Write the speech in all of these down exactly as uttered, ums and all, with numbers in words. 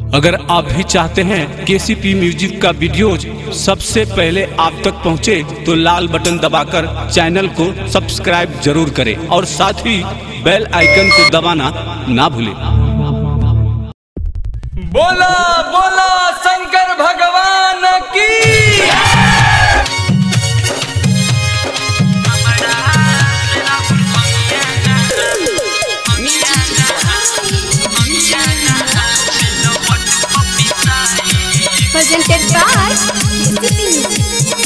अगर आप भी चाहते हैं केसीपी म्यूजिक का वीडियोज सबसे पहले आप तक पहुंचे तो लाल बटन दबाकर चैनल को सब्सक्राइब जरूर करें और साथ ही बेल आइकन को दबाना ना भूलें। बोला बोला शंकर भगवान की। Presented by Keesipi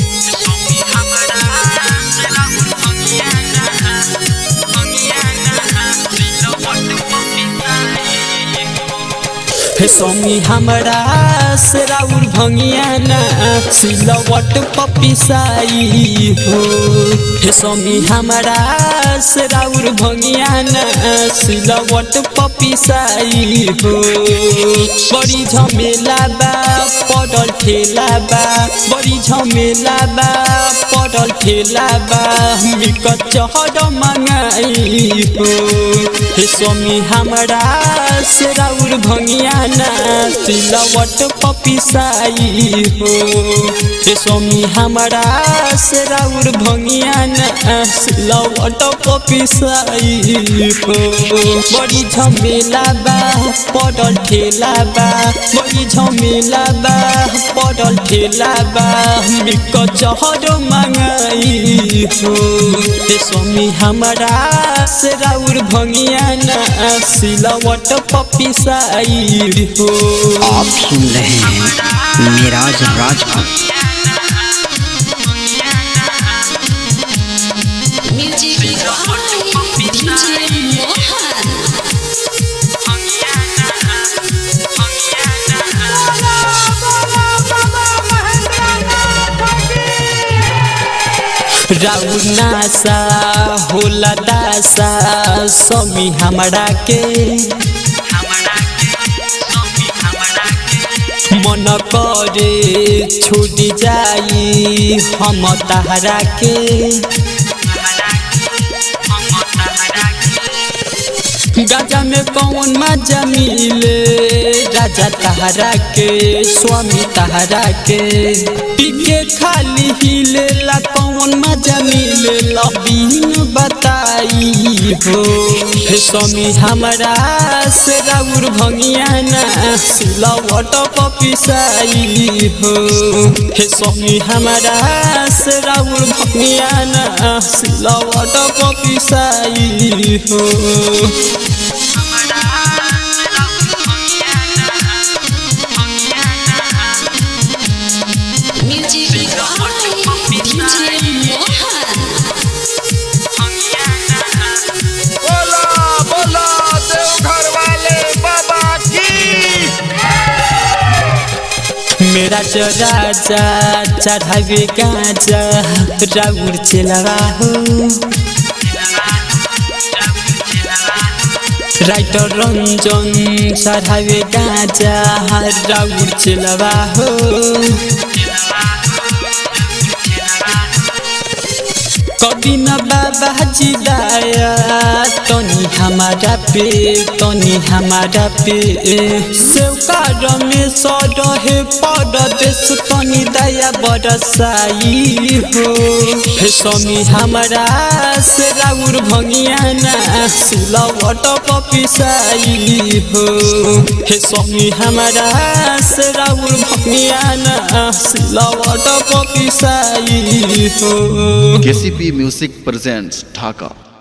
हे स्वामी हमरा से राउर भंगिया ना सिलवट पपिसाई हो। हे स्वामी हमरा से राउर भंगिया ना सिलवट पपिसाई हो। बड़ी झमेला बा पड़ल ठेला बा, बड़ी झमेला बा पड़ल ठेला बा, मिक चहड़ मंगाई हो। हे स्वामी हमरा से राउर भंगिया ना सिलवट पपिसाई हो। हे स्वामी हमरा से राउर भंगिया ना सिलवट पपिसाई हो। बड़ी झमेला बा पड़ल ठेला बा, बड़ी झमेला बा पड़ल ठेला बा, मिक चहड़ मंगाई हो। हे स्वामी हमरा से राउर भंगिया ना सिलवट पपिसाई हो। आप सुन रहे हैं मेराज राज का राउर नासा होला दासा स्वामी हमरा के, मन करे छूट जाई हम तहरा के। गाजा में कौन मजा मिले राजा तहरा के, स्वामी तहरा के। पीके खाली हिले ला कौन मजा मिले लबीन बताई हो। हे स्वामी हमरा से राउर भंगिया ना सिलवट पपिसाई हो। हे स्वामी हमरा से राउर भंगिया ना सिलवट पपिसाई हो। मेरा राजा चढ़ावे गाजा राउर चलवा हो। राइटर रंजन चढ़ावे गाजा राउर चलवा हो। कभी न बाबा जी दाया तनी हमारा पे, तनी हमारा पे। सेवकार में सौ रहे परदेश तनी दया बरसाई हो। हे स्वामी हमरा से राउर भंगिया ना सिलवट पपिसाई हो। हे स्वामी हमरा से राउर भंगिया ना सिलवट पपिसाई हो। केसीपी म्यूजिक प्रेजेंट्स ढाका।